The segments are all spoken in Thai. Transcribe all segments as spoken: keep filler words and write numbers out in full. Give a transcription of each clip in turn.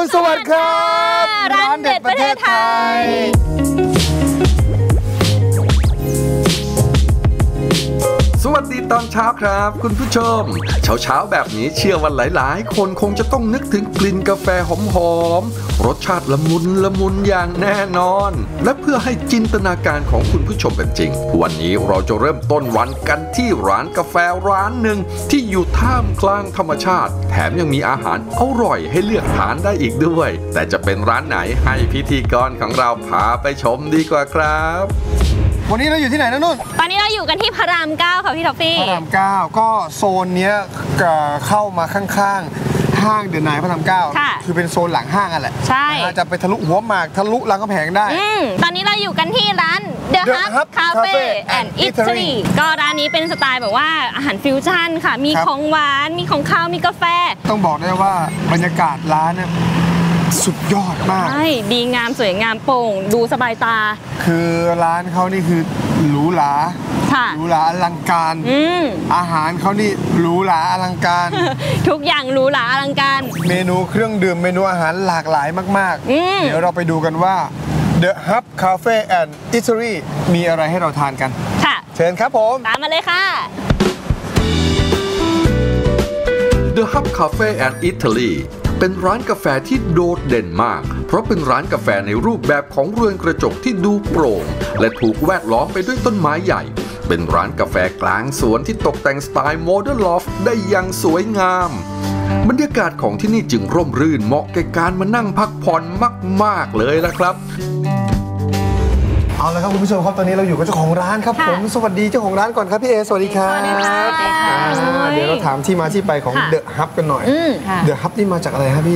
รุณสวัสดิ์ครับร้านเด็ดประเทศไทยสวัสดีตอนเช้าครับคุณผู้ชมเช้าเช้าแบบนี้เชื่อว่าหลายๆคนคงจะต้องนึกถึงกลิ่นกาแฟหอมๆรสชาติละมุนละมุนอย่างแน่นอนและเพื่อให้จินตนาการของคุณผู้ชมเป็นจริงวันนี้เราจะเริ่มต้นวันกันที่ร้านกาแฟร้านหนึ่งที่อยู่ท่ามกลางธรรมชาติแถมยังมีอาหารอร่อยให้เลือกทานได้อีกด้วยแต่จะเป็นร้านไหนให้พิธีกรของเราพาไปชมดีกว่าครับวันนี้เราอยู่ที่ไหนนะนุ่นตอนนี้เราอยู่กันที่พระรามเก้าค่ะพี่ท็อฟฟี่พระรามเก้าก็โซนเนี้ยเข้ามาข้างๆห้างเดอะไนท์พระรามเก้าคือเป็นโซนหลังห้างอ่ะแหละใช่จะไปทะลุหัวหมากทะลุรามคำแหงได้ตอนนี้เราอยู่กันที่ร้าน The Hub Cafe and Eatery ก็ร้านนี้เป็นสไตล์แบบว่าอาหารฟิวชั่นค่ะมีของหวานมีของข้าวมีกาแฟต้องบอกได้ว่าบรรยากาศร้านเนี่ยสุดยอดมากใช่ดีงามสวยงามโปร่งดูสบายตาคือร้านเขานี่คือหรูหราหรูหราอลังการอาหารเขานี่หรูหราอลังการทุกอย่างหรูหราอลังการเมนูเครื่องดื่มเมนูอาหารหลากหลายมากๆเดี๋ยวเราไปดูกันว่า The Hub Cafe and Eatery มีอะไรให้เราทานกันค่ะเชิญครับผมตามมาเลยค่ะ The Hub Cafe and Eateryเป็นร้านกาแฟที่โดดเด่นมากเพราะเป็นร้านกาแฟในรูปแบบของเรือนกระจกที่ดูโปร่งและถูกแวดล้อมไปด้วยต้นไม้ใหญ่เป็นร้านกาแฟกลางสวนที่ตกแต่งสไตล์โมเดิร์นลอฟได้อย่างสวยงามบรรยากาศของที่นี่จึงร่มรื่นเหมาะแก่การมานั่งพักผ่อนมากๆเลยละครับเอาละครับคุณผู้ชมครับตอนนี้เราอยู่กับเจ้าของร้านครับผมสวัสดีเจ้าของร้านก่อนครับพี่เอสวัสดีครับเดี๋ยวเราถามที่มาที่ไปของ The Hub กันหน่อย The Hub นี่มาจากอะไรครับพี่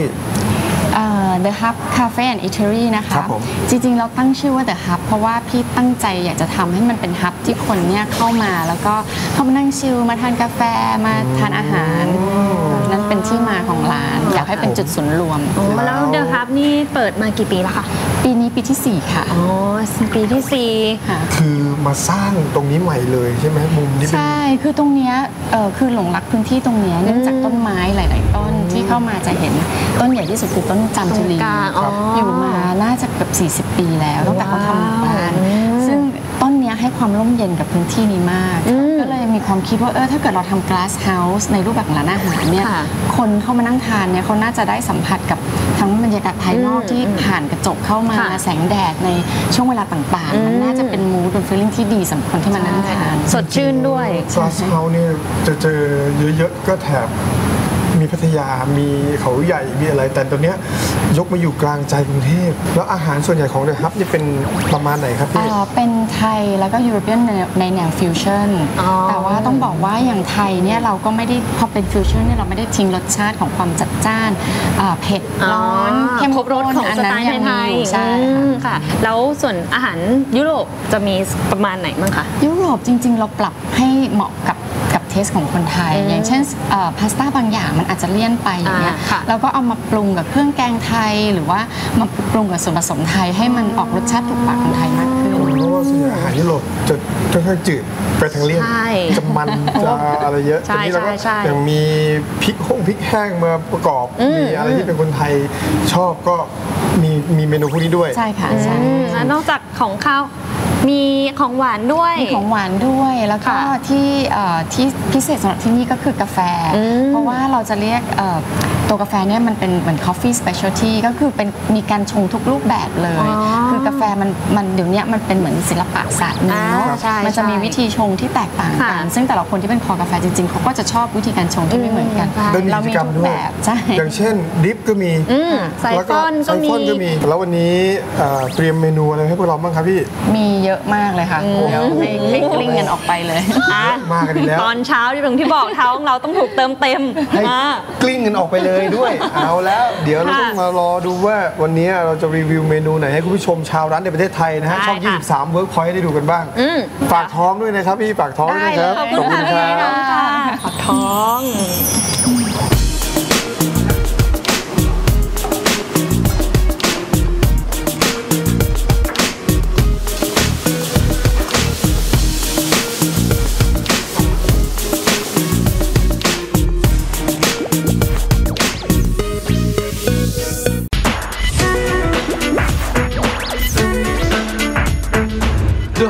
The Hub Cafe and Eatery นะคะจริงๆเราตั้งชื่อว่า The Hub เพราะว่าพี่ตั้งใจอยากจะทำให้มันเป็นฮับที่คนเนี่ยเข้ามาแล้วก็เข้ามานั่งชิลมาทานกาแฟมาทานอาหารนั่นเป็นที่มาของร้านอยากให้เป็นจุดศูนย์รวมแล้ว The Hub นี่เปิดมากี่ปีแล้วคะปีนี้ปีที่สี่ค่ะอ๋อปีที่สี่ค่ะคือมาสร้างตรงนี้ใหม่เลยใช่ไหมมุมนี้ใช่คือตรงเนี้ยคือหลงรักพื้นที่ตรงนี้เนื่องจากต้นไม้หลายๆต้นที่เข้ามาจะเห็นต้นใหญ่ที่สุดคือต้นจามจุลีอยู่มาน่าจะเกือบสี่สิบปีแล้วตั้งแต่เขาทำหมู่บ้านซึ่งต้นนี้ให้ความร่มเย็นกับพื้นที่นี้มากก็เลยมีความคิดว่าเออถ้าเกิดเราทำ glass house ในรูปแบบร้านอาหารเนี่ยคนเข้ามานั่งทานเนี่ยเขาน่าจะได้สัมผัสกับทั้งบรรยากาศภายนอกที่ผ่านกระจกเข้ามาแสงแดดในช่วงเวลาต่างๆมันน่าจะเป็นมูดเป็น feeling ที่ดีสำหรับคนที่มานั่งทานสดชื่นด้วย glass house เนี่ยจะเจอเยอะๆก็แถบมีพัทยามีเขาใหญ่มีอะไรแต่ตอนนี้ยกมาอยู่กลางใจกรุงเทพแล้วอาหารส่วนใหญ่ของ The Hub จะเป็นประมาณไหนครับพี่เป็นไทยแล้วก็ยุโรเปียนในแนวฟิวชั่นแต่ว่าต้องบอกว่าอย่างไทยเนี่ยเราก็ไม่ได้พอเป็นฟิวชั่นเนี่ยเราไม่ได้ทิ้งรสชาติของความจัดจ้านเผ็ดร้อนเข้มข้นรสของสไตล์ไทยใช่ค่ะแล้วส่วนอาหารยุโรปจะมีประมาณไหนบ้างคะยุโรปจริงๆเราปรับให้เหมาะกับกับเทสของคนไทยอย่างเช่นพาสต้าบางอย่างมันอาจจะเลี่ยนไปอย่างเงี้ยแล้วก็เอามาปรุงกับเครื่องแกงไทยหรือว่ามาปรุงกับส่วนผสมไทยให้มันออกรสชาติถูกปากคนไทยมากขึ้นเพราะว่าส่วนใหญ่อาหารยุโรปจะค่อนข้างจืดไปทางเลี่ยนจะมันจะอะไรเยอะทีนี้เราก็อย่างมีพริกห้องพริกแห้งมาประกอบมีอะไรที่เป็นคนไทยชอบก็มีมีเมนูพวกนี้ด้วยใช่ค่ะใช่นอกจากของข้าวมีของหวานด้วยมีของหวานด้วยแล้วก็ที่ที่พิเศษสำหรับที่นี่ก็คือกาแฟเพราะว่าเราจะเรียกตัวกาแฟเนี่ยมันเป็นเหมือน coffee specialty ก็คือเป็นมีการชงทุกรูปแบบเลยคือกาแฟมันมันเดี๋ยวนี้มันเป็นเหมือนศิลปะศาสตร์นึงเนาะมันจะมีวิธีชงที่แตกต่างกันซึ่งแต่ละคนที่เป็นคอกาแฟจริงๆเขาก็จะชอบวิธีการชงที่ไม่เหมือนกันเรามีทุกแบบอย่างเช่นดิฟก็มีไซฟอนก็มีแล้ววันนี้เตรียมเมนูอะไรให้พวกเราบ้างครับพี่มีเยอะมากเลยค่ะเดี๋ยวให้กลิ้งกันออกไปเลยมากันแล้วตอนเช้าที่ตรงที่บอกเท้าของเราต้องถูกเติมเต็มให้กลิ้งกันออกไปเลยด้วยเอาแล้วเดี๋ยวเราต้องมารอดูว่าวันนี้เราจะรีวิวเมนูไหนให้คุณผู้ชมชาวร้านในประเทศไทยนะฮะช่องยี่สิบสาม Workpoint ได้ดูกันบ้างฝากท้องด้วยนะครับพี่ฝากท้องด้วยนะครับขอบคุณค่ะฝากท้อง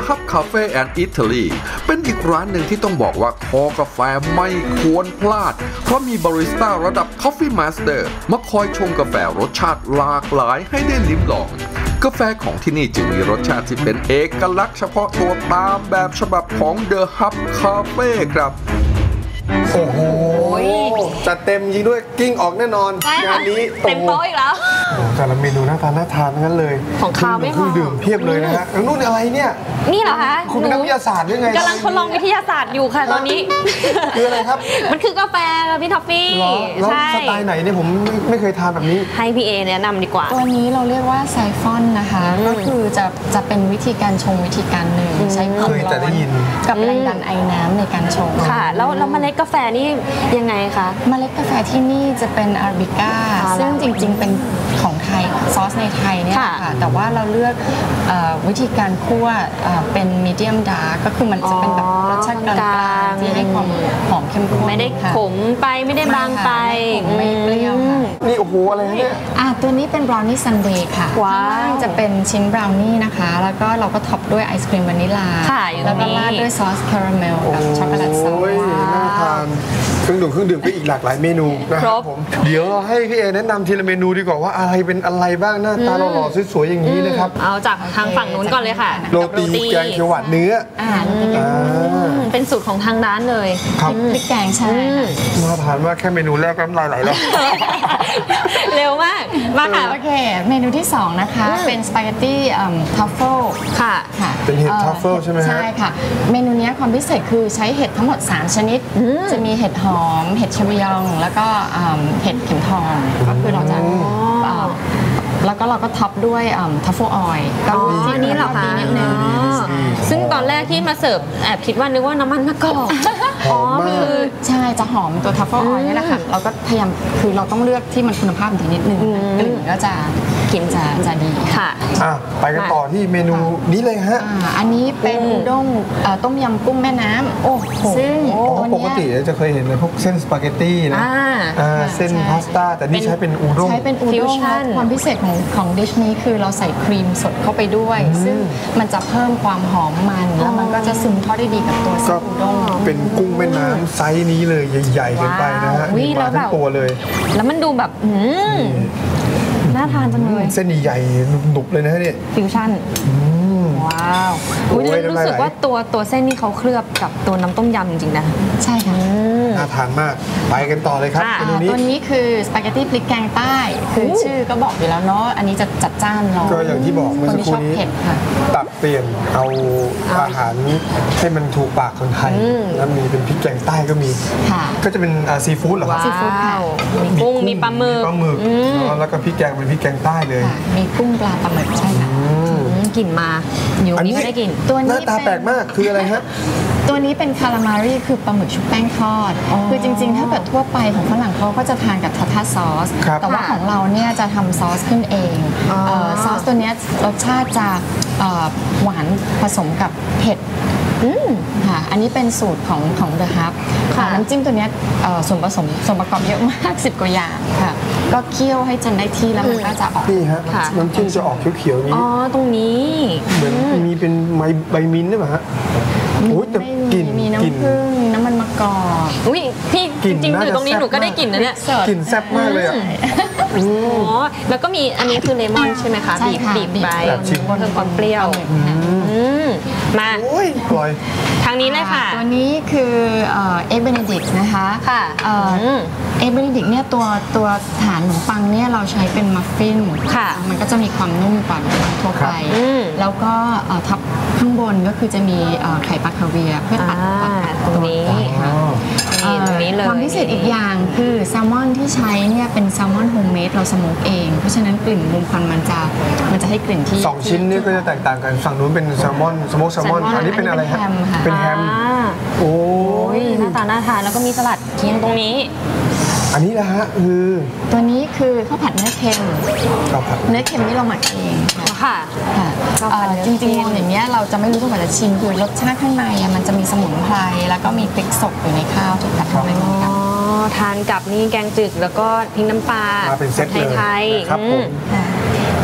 Hub Cafe and Eatery เป็นอีกร้านหนึ่งที่ต้องบอกว่าคอกาแฟไม่ควรพลาดเพราะมีบาริสต้าระดับ Coffee Master มาคอยชงกาแฟรสชาติหลากหลายให้ได้ลิ้มลองกาแฟของที่นี่จึงมีรสชาติที่เป็นเอกลักษณ์เฉพาะตัวตามแบบฉบับของ The Hub Cafe ครับโอ้โหจัดเต็มจริงด้วยกิ้งออกแน่นอนงานนี้เต็มโต๊ะอีกแล้วแต่ละเมนูน่าทานน่าทานทั้งนั้นเลยของข้าวไม่พอดื่มเพียบเลยนะฮะแล้วนู่นอะไรเนี่ยนี่เหรอคะคุณเป็นนักวิทยาศาสตร์หรือไงกำลังทดลองวิทยาศาสตร์อยู่ค่ะตอนนี้คืออะไรครับมันคือกาแฟค่ะพี่ท็อฟฟี่ใช่สไตล์ไหนเนี่ยผมไม่เคยทานแบบนี้ให้พี่เอแนะนำดีกว่าตัวนี้เราเรียกว่าไซฟอนนะคะก็คือจะจะเป็นวิธีการชงวิธีการหนึ่งใช้ความร้อนกับแรงดันไอน้ำในการชงค่ะแล้วแล้วเมล็ดกาแฟนี่ยังไงคะเมล็ดกาแฟที่นี่จะเป็นอาราบิก้าซึ่งจริงๆเป็นของไทยซอสในไทยเนี่ยค่ะแต่ว่าเราเลือกวิธีการคั่วเป็นมีเดียมดาร์กก็คือมันจะเป็นแบบรสชาติกลางๆที่ให้ความหอมเข้มข้นไม่ได้ขมไปไม่ได้บางไปไม่เปรี้ยวค่ะนี่โอ้โหอะไรเนี่ยอ่ะตัวนี้เป็นบราวนี่ซันเดย์ค่ะว้าวจะเป็นชิ้นบราวนี่นะคะแล้วก็เราก็ท็อปด้วยไอศครีมวานิลลาแล้วก็ราดด้วยซอสคาราเมลกับช็อกโกแลตซอสน่าทานเครื่องดื่มเครื่องดื่มก็อีกหลากหลายเมนูนะครับผมเดี๋ยวเราให้พี่เอแนะนำทีละเมนูดีกว่าว่าอะไรเป็นอะไรบ้างหน้าตาหล่อๆสวยๆอย่างนี้นะครับเอาจากทางฝั่งนู้นก่อนเลยค่ะโรตีแกงเขียวหวานเนื้อเป็นสูตรของทางร้านเลยพริกแกงใช่น่าทานมากแค่เมนูแรกก็น้ำลายไหลแล้วเร็วมากมาค่ะโอเคเมนูที่สองนะคะเป็นสปาเกตตี้ทัฟเฟิลค่ะเป็นเห็ดทัฟเฟิลใช่ไหมใช่ค่ะเมนูนี้ความพิเศษคือใช้เห็ดทั้งหมดสามชนิดจะมีเห็ดหอมเห็ดชะมยองแล้วก็เห็ดเข็มทองก็คือเราจะแล้วก็เราก็ท็อปด้วยทัฟเฟิลออยล์ก็อันนี้เหรอคะนิดนึงซึ่งตอนแรกที่มาเสิร์ฟแอบคิดว่านึกว่าน้ำมันมะกอกอ๋อคือใช่จะหอมตัวทัฟเฟิลออยล์นี่แหละค่ะเราก็พยายามคือเราต้องเลือกที่มันคุณภาพดีนิดนึงกลิ่นก็จะกลิ่นจะจะดีค่ะไปกันต่อที่เมนูนี้เลยฮะอันนี้เป็นอุด้งต้มยำกุ้งแม่น้ำโอ้โหซึ่งปกติจะเคยเห็นในพวกเส้นสปาเกตตี้นะเส้นพาสต้าแต่นี่ใช้เป็นอุด้งใช้เป็นอุด้งความพิเศษของของดิชนี้คือเราใส่ครีมสดเข้าไปด้วยซึ่งมันจะเพิ่มความหอมมันแล้วมันก็จะซึมเข้าได้ดีกับตัวเส้นอุด้งเป็นกุ้งแม่น้ำไซส์นี้เลยใหญ่ๆกันไปนะฮะมาทั้งตัวเลยแล้วมันดูแบบน่าทานจังเลยเส้นใหญ่ๆหนุบๆเลยนะเนี่ยฟิวชั่นว้าวรู้สึกว่าตัวตัวเส้นนี่เขาเคลือบกับตัวน้ำต้มยำจริงๆนะใช่ค่ะน่าทานมากไปกันต่อเลยครับตัวนี้ตัวนี้คือสปาเกตตี้พริกแกงใต้คือชื่อก็บอกอยู่แล้วเนาะอันนี้จะจัดจ้านเนาะก็อย่างที่บอกเมื่อสักครู่นี้ตัดเปลี่ยนเอาอาหารให้มันถูกปากคนไทยแล้วมีเป็นพริกแกงใต้ก็มีก็จะเป็นซีฟู้ดเหรอครับซีฟู้ดค่ะมีกุ้งมีปลาหมึกปลาหมึกแล้วก็พริกแกงเป็นพริกแกงใต้เลยมีกุ้งปลาปลาหมึกใช่ค่ะกลิ่นมาอยู่นี่ไม่ได้กลิ่นตัวนี้หน้าตาแปลกมากคืออะไรฮะตัวนี้เป็นคารามารีคือปลาหมึกชุบแป้งทอดคือจริงๆถ้าเกิดทั่วไปของฝรั่งเขาก็จะทานกับทาร์ทาร์ซอสแต่ว่าของเราเนี่ยจะทำซอสขึ้นเองซอสตัวนี้รสชาติจะหวานผสมกับเผ็ดค่ะอันนี้เป็นสูตรของของ The Hub น้ำจิ้มตัวนี้ส่วนผสมส่วนประกอบเยอะมากสิบกว่าอย่างค่ะก็เคี่ยวให้จนได้ที่แล้วมันก็จะออกนี่ฮะน้ำจิ้มจะออกเขียวๆนี้อ๋อตรงนี้เหมือนมีเป็นใบใบมิ้นท์ได้ไหมฮะโอ้ยแต่กลิ่นมีน้ำผึ้งน้ำมันมะกอกอุ้ยพี่จริงๆอยู่ตรงนี้หนูก็ได้กลิ่นนะเนี่ยกลิ่นแซ่บมากเลยอ่ะอ๋อแล้วก็มีอันนี้คือเลมอนใช่ไหมคะบีบบีบไปเพิ่มความเปรี้ยวมาทางนี้เลยค่ะตัวนี้คือเอ็กเบเนดิกต์นะคะค่ะเอ็กเบเนดิกต์เนี่ยตัวตัวฐานขนมปังเนี่ยเราใช้เป็นมัฟฟินค่ะมันก็จะมีความนุ่มกว่าทั่วไปแล้วก็ทับข้างบนก็คือจะมีไข่ปลาคาเวียร์เพื่อตัดตรงนี้ค่ะตรงนี้เลยความพิเศษอีกอย่างคือแซลมอนที่ใช้เนี่ยเป็นแซลมอนโฮมเมดเราสโมกเองเพราะฉะนั้นกลิ่นลมควันมันจะมันจะให้กลิ่นที่สองชิ้นนี้ก็จะแตกต่างกันฝั่งนู้นเป็นแซลมอนสโมกแซลมอนอันนี้เป็นอะไรฮะเป็นแฮมโอ้ยหน้าตาน่าทานแล้วก็มีสลัดเคียงตรงนี้อันนี้นะฮะคือตัวนี้คือข้าวผัดเนื้อเค็มเนื้อเค็มนี่เราหมักเองค่ะจริงๆอย่างเงี้ยเราจะไม่รู้ตัวแต่ละชิ้นคือรสชาติข้างในมันจะมีสมุนไพรแล้วก็มีพริกสดอยู่ในข้าวถูกตัดเข้าไปเหมือนกันทานกับนี่แกงจืดแล้วก็พริกน้ำปลาเป็นเซตเลยไทยครับผม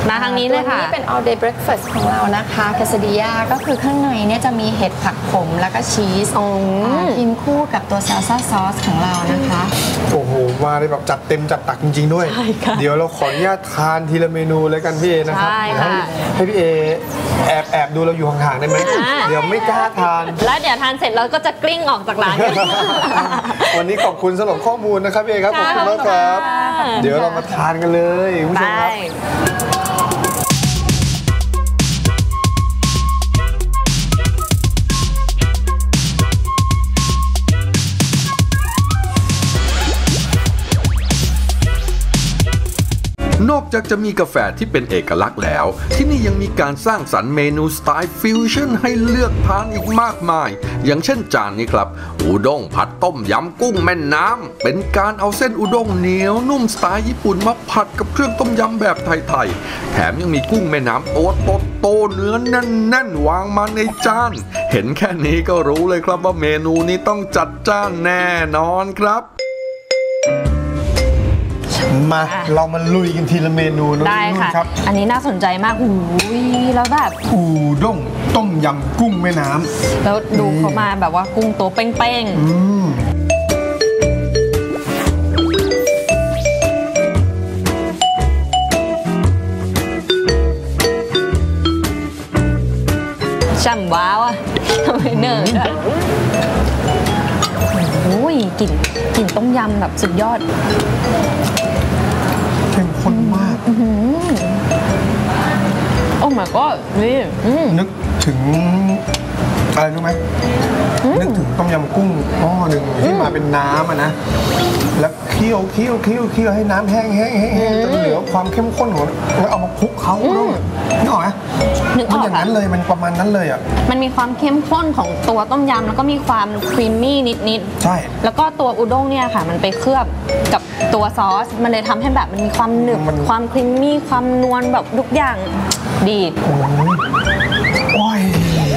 มาทางนี้เลยค่ะตัวนี้เป็น all day breakfast ของเรานะคะแคสดิยาก็คือข้างในเนี่ยจะมีเห็ดผักขมแล้วก็ชีสกินคู่กับตัวซาลซ่าซอสของเรานะคะโอ้โหมาเลยแบบจัดเต็มจัดตักจริงๆด้วยเดี๋ยวเราขออนุญาตทานทีละเมนูเลยกันพี่เอนะครับให้พี่เอแอบแอบดูเราอยู่ห่างๆได้ไหมเดี๋ยวไม่กล้าทานแล้วเดี๋ยวทานเสร็จเราก็จะกลิ้งออกจากร้านวันนี้ขอบคุณสำหรับข้อมูลนะครับพี่เอครับขอบคุณมากครับเดี๋ยวเรามาทานกันเลยคุณผู้ชมครับนอกจากจะมีกาแฟที่เป็นเอกลักษณ์แล้วที่นี่ยังมีการสร้างสรรค์เมนูสไตล์ฟิวชั่นให้เลือกทานอีกมากมายอย่างเช่นจานนี้ครับอุด้งผัดต้มยำกุ้งแม่น้ำเป็นการเอาเส้นอุด้งเหนียวนุ่มสไตล์ญี่ปุ่นมาผัดกับเครื่องต้มยำแบบไทยๆแถมยังมีกุ้งแม่น้ำตัวโตๆเนื้อแน่นๆวางมาในจานเห็นแค่นี้ก็รู้เลยครับว่าเมนูนี้ต้องจัดจ้านแน่นอนครับมาเรามาลุยกันทีละเมนูนะได้ค่ะครับอันนี้น่าสนใจมากหูยแล้วแบบอูด้งต้มยำกุ้งแม่น้ำแล้วดูเขามาแบบว่ากุ้งตัวเป้งๆช่ำว้าวอะทำไมเนิร์ดอะโอ้ยกลิ่นกลิ่นต้มยำแบบสุดยอดเข้มข้นมากโอ้ my god นี่นึกถึงอะไรรู้ไหมนึกถึงต้มยำกุ้งหม้อหนึ่งที่มาเป็นน้ำอะนะแล้วเคี่ยวเคี่ยวเคี่ยวเคี่ยวให้น้ำแห้งแห้งแห้งจนเหลือความเข้มข้นของแล้วเอามาคลุกเขาด้วยนึกออกไหมนึกออกอย่างนั้นเลยมันประมาณนั้นเลยอ่ะมันมีความเข้มข้นของตัวต้มยำแล้วก็มีความครีมมี่นิดๆใช่แล้วก็ตัวอุด้งเนี่ยค่ะมันไปเคลือบกับตัวซอสมันเลยทำให้แบบมันมีความหนึบความครีมมี่ความนวลแบบทุกอย่างดีโอ้ย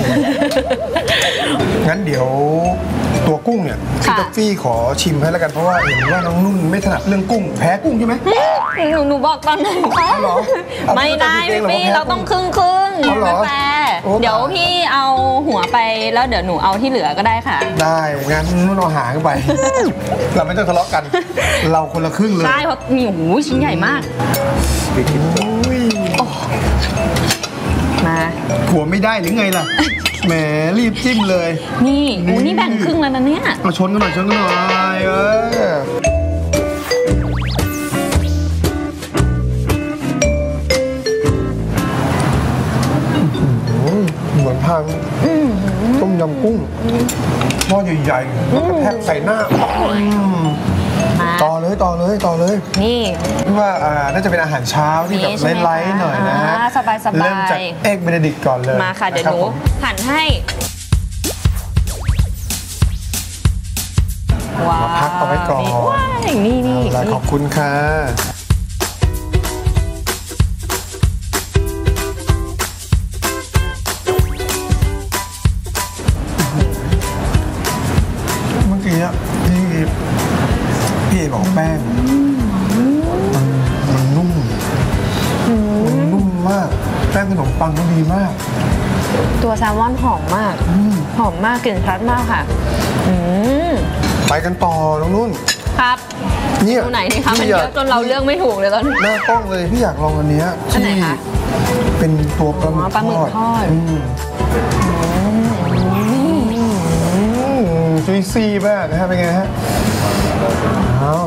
งั้นเดี๋ยวตัวกุ้งเนี่ยพี่ตั๊กฟี่ขอชิมให้แล้วกันเพราะว่าเห็นว่าน้องนุ่นไม่ถนัดเรื่องกุ้งแพ้กุ้งใช่ไหมหนูหนูบอกตอนนั้นค่ะไม่ได้พี่เราต้องครึ่งครึ่งกาแฟเดี๋ยวพี่เอาหัวไปแล้วเดี๋ยวหนูเอาที่เหลือก็ได้ค่ะได้งั้นนุ่นเอาหางไปเราไม่ต้องทะเลาะกันเราคนละครึ่งเลยใช่เพราะมีหูชิ้นใหญ่มากมาผัวไม่ได้หรือไงล่ะแหมรีบจิ้มเลยนี่โอ้นี่แบ่งครึ่งแล้วนะเนี่ยมาชนกันหน่อยชนกันหน่อยเออเหมือนทางต้มยำกุ้งหม้อใหญ่ๆแล้วก็แทกใส่หน้าต่อเลยต่อเลยต่อเลยนี่ว่าน่าจะเป็นอาหารเช้าที่แบบไลท์ๆหน่อยนะฮะสบายๆเริ่มจากเอ็กเบเนดิกต์ก่อนเลยมาค่ะเดี๋ยวหนูหั่นให้มาพักเอาไว้ก่อนนี่นี่ขอบคุณค่ะเมื่อกี้ที่พี่เอบอกแป้งมันนุ่มมันนุ่มมากแป้งขนมปังก็ดีมากตัวแซลมอนหอมมากหอมมากกลิ่นชัดมากค่ะไปกันต่อน้องนุ่นครับเนี่ยตัวไหนนี่คะมันเยอะจนเราเลือกไม่ถูกเลยตอนนี้หน้ากล้องเลยพี่อยากลองอันนี้ที่เป็นตัวปลาหมึกทอดจุยซี่มากนะฮะเป็นไงฮะเอา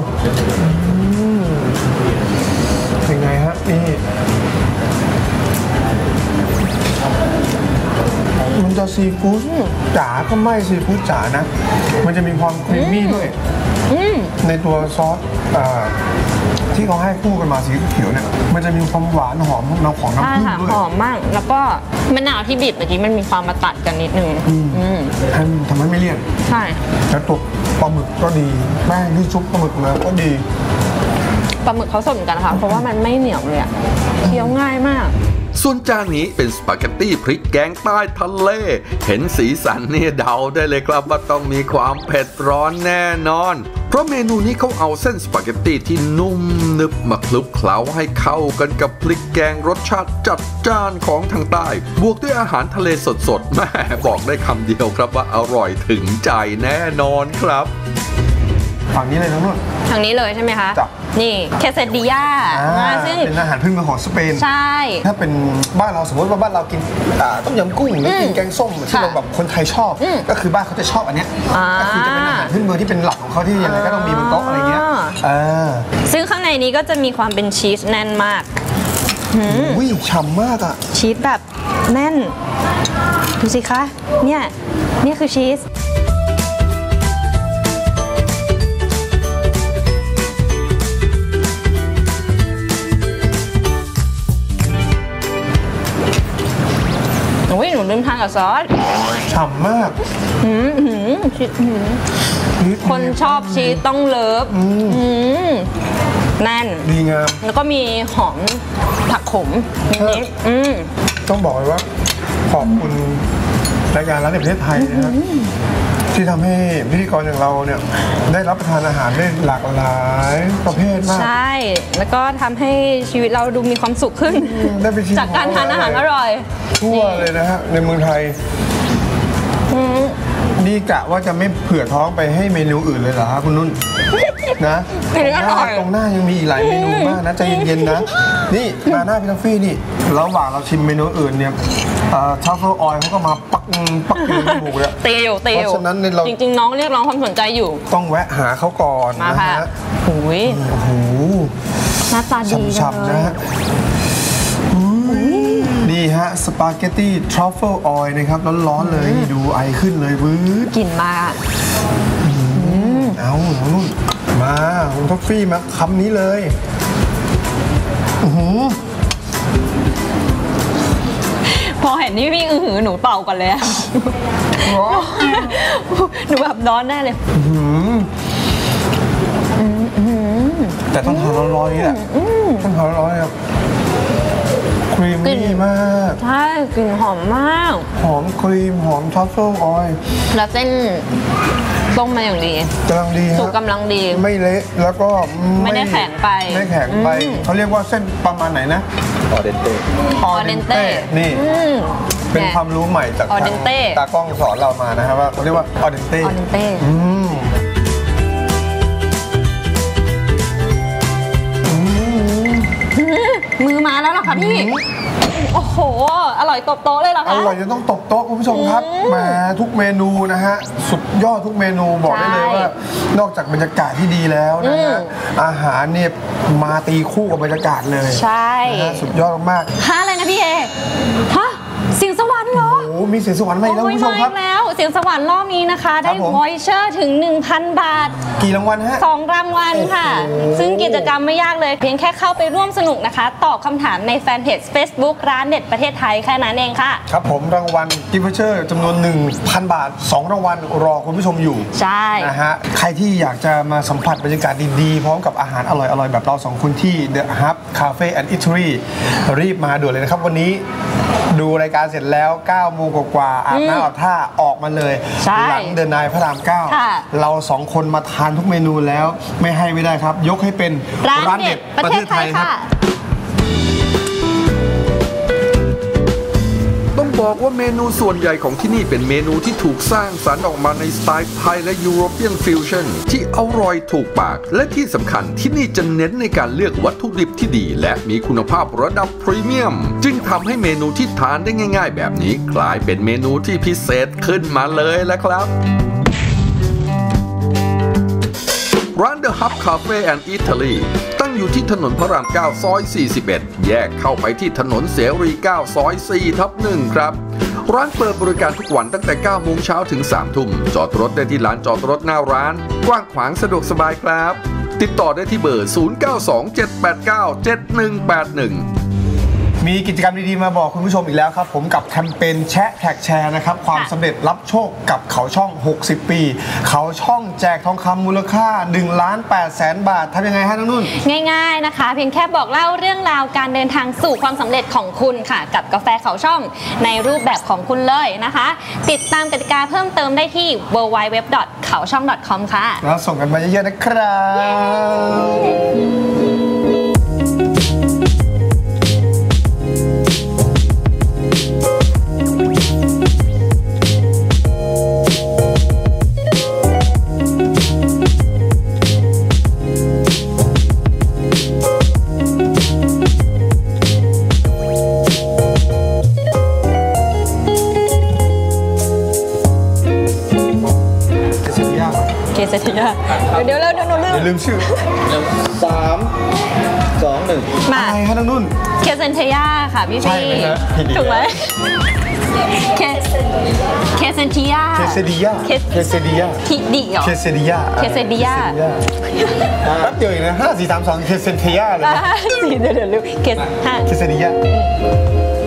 เป็นไงฮะนี่มันจะซีฟู้ดจ๋าก็ไม่ซีฟู้ดจ๋านะมันจะมีความครีมมี่ด้วยในตัวซอสที่เขาให้คู่กันมาสีเขียวเนี่ยมันจะมีความหวานหอมน้ำของน้ำผึ้งด้วยหอมมากแล้วก็มะนาวที่บีบเมื่อกี้มันมีความมาตัดกันนิดนึงทำให้ไม่เลี่ยนใช่แล้วตัวปลาหมึกก็ดีแป้งที่ชุบปลาหมึกมาก็ดีปลาหมึกเขาสดกันค่ะเพราะว่ามันไม่เหนียวเลยเคี้ยวง่ายมากส่วนจานนี้เป็นสปาเกตตี้พริกแกงใต้ทะเลเห็นสีสันเนี่ยเดาได้เลยครับว่าต้องมีความเผ็ดร้อนแน่นอนเพราะเมนูนี้เขาเอาเส้นสปาเกตตี้ที่นุ่มนึบมาคลุกเคล้าให้เข้ากันกับพริกแกงรสชาติจัดจ้านของทางใต้บวกด้วยอาหารทะเลสดๆแม่บอกได้คำเดียวครับว่าอร่อยถึงใจแน่นอนครับฝั่งนี้เลยนะนุ่นทางนี้เลยใช่ไหมคะนี่เคเซดิย่าซึ่งเป็นอาหารพื้นเมืองของสเปนใช่ถ้าเป็นบ้านเราสมมติว่าบ้านเรากินต้มยำกุ้งหรือกินแกงส้มที่เราแบบคนไทยชอบก็คือบ้านเขาจะชอบอันเนี้ยก็คือจะเป็นอาหารพื้นเมืองที่เป็นหลักของเขาที่ยังไงก็ต้องมีบนโต๊ะอะไรเงี้ยซึ่งข้างในนี้ก็จะมีความเป็นชีสแน่นมากอุ้ยฉ่ำมากอ่ะชีสแบบแน่นดูสิคะเนี่ยนี่คือชีสโอ้ยหนูลืมทานกับซอสฉ่ำมากหืมหืมชีสคนชอบชีสต้องเลิฟแน่นดีงามแล้วก็มีหอมผักขมนิดต้องบอกเลยว่าขอบคุณรายการร้านในประเทศไทยนะครับที่ทำให้พิธีกรอย่างเราเนี่ยได้รับประทานอาหารได้หลากหลายประเภทมากใช่แล้วก็ทำให้ชีวิตเราดูมีความสุขขึ้นจากการทานอาหารอร่อยทั่วเลยนะฮะในเมืองไทยนี่กะว่าจะไม่เผื่อท้องไปให้เมนูอื่นเลยเหรอฮะคุณนุ่นนะตรงหน้ายังมีอีกหลายเมนูมากนะใจเย็นๆนะนี่มาหน้าพี่ทัฟฟี่นี่ระหว่างเราชิมเมนูอื่นเนี่ยทัฟเฟิลออยล์เขาก็มาปักปักอยู่ในหมูเลยเตียวเตียวเพราะฉะนั้นเราจริงๆน้องเรียกร้องความสนใจอยู่ต้องแวะหาเขาก่อนนะฮะโอ้ยโอ้โหหน้าตาดีฉ่ำๆนะฮะนี่ฮะสปาเกตตี้ทรัฟเฟิลออยล์นะครับร้อนๆเลยดูไอขึ้นเลยวืดกลิ่นมาเอานุ่นมาคุณทัฟฟี่มาคำนี้เลยพอเห็นนี่พี่อือหือหนูเป่าก่อนเลยหนูแบบร้อนแน่เลยแต่ต้องทานร้อนๆนี่แหละต้องทานร้อนๆครับครีมมี่มากใช่กลิ่นหอมมากหอมครีมหอมทรัฟเฟิลออยล์แล้วเส้นต้มมาอย่างดีกำลังดีสุกกำลังดีไม่เละแล้วก็ไม่ได้แข็งไปไม่แข็งไปเขาเรียกว่าเส้นประมาณไหนนะออเดนเต้ออเดนเต้นี่เป็นความรู้ใหม่จากตากล้องสอนเรามานะครับว่าเขาเรียกว่าออเดนเต้ออเดนเต้มือมาแล้วเหรอคะพี่โอ้โหอร่อยตบโต๊ะเลยเหรอคะอร่อยจะต้องตบโต๊ะคุณผู้ชมครับมาทุกเมนูนะฮะสุดยอดทุกเมนูบอกได้เลยว่านอกจากบรรยากาศที่ดีแล้วนะฮะอาหารเนี่ยมาตีคู่กับบรรยากาศเลยใช่สุดยอดมากฮะอะไรนะพี่เอฮะเสียงสวรรค์เหรอโอ้มีเสียงสวรรค์ไหมแล้วคุณผู้ชมครับแล้วเสียงสวรรค์รอบนี้นะคะได้วอยเชอร์ถึง หนึ่งพัน บาทกี่รางวัลฮะสองรางวัลค่ะซึ่งกิจกรรมไม่ยากเลยเพียงแค่เข้าไปร่วมสนุกนะคะตอบคำถามในแฟนเพจ Facebook ร้านเด็ดประเทศไทยแค่นั้นเองค่ะครับผมรางวัลกิฟต์วอเชอร์จำนวน หนึ่งพัน บาทสองรางวัลรอคุณผู้ชมอยู่ใช่นะฮะใครที่อยากจะมาสัมผัสบรรยากาศดีๆพร้อมกับอาหารอร่อยๆแบบเราสองคนที่ The Hub Cafe and Eatery รีบมาด่วนเลยนะครับวันนี้ดูรายการเสร็จแล้วเก้าโมงกว่าอาบน้ำอาบท่าออกมาเลยหลังเดินนายพระรามเก้าเราสองคนมาทานทุกเมนูแล้วไม่ให้ไม่ได้ครับยกให้เป็นร้านเด็ดประเทศไทยครับต้องบอกว่าเมนูส่วนใหญ่ของที่นี่เป็นเมนูที่ถูกสร้างสรรค์ออกมาในสไตล์ไทยและยุโรเปียนฟิวชั่นที่อร่อยถูกปากและที่สำคัญที่นี่จะเน้นในการเลือกวัตถุดิบที่ดีและมีคุณภาพระดับพรีเมียมจึงทำให้เมนูที่ทานได้ง่ายๆแบบนี้กลายเป็นเมนูที่พิเศษขึ้นมาเลยละครับร้าน The Hub Cafe and Eatery ตั้งอยู่ที่ถนนพระรามเก้าซอยสี่สิบเอ็ดแยกเข้าไปที่ถนนเสรีเก้าซอยสี่ทับหนึ่งครับร้านเปิดบริการทุกวันตั้งแต่เก้าโมงเช้าถึงสามทุ่มจอดรถได้ที่ลานจอดรถหน้าร้านกว้างขวางสะดวกสบายครับติดต่อได้ที่เบอร์ศูนย์ เก้า สอง เจ็ด แปด เก้า เจ็ด หนึ่ง แปด หนึ่งมีกิจกรรมดีๆมาบอกคุณผู้ชมอีกแล้วครับผมกับแคมเปญแชะแท็กแชร์นะครับความสำเร็จรับโชคกับเขาช่องหกสิบปีเขาช่องแจกทองคำมูลค่าหนึ่งล้านแปดแสนบาททำยังไงฮะน้องนุ่นง่ายๆนะคะเพียงแค่บอกเล่าเรื่องราวการเดินทางสู่ความสำเร็จของคุณค่ะกับกาแฟเขาช่องในรูปแบบของคุณเลยนะคะติดตามกติกาเพิ่มเติมได้ที่ ดับเบิลยู ดับเบิลยู ดับเบิลยู ดอท เขาช่อง ดอท คอม ค่ะแล้วส่งกันมาเยอะๆนะครับเคสเทียเดี๋ยวเร็วเดี๋ยวหนูลืมอย่าลืมชื่อสามสองหนึ่งมาอะไรฮะน้องนุ่นเคสเทียค่ะพี่พี่ถูกไหมเคเคเซนติยาเคเซดิยาเคเซดิยาทีดีเหรอเคเซดิยาเคเซดิยาแป๊บเดียวเองนะห้าสี่สามสองเคเซนเทียเลยสี่เดี๋ยวเดี๋ยวเคสห้าเคเซดิยา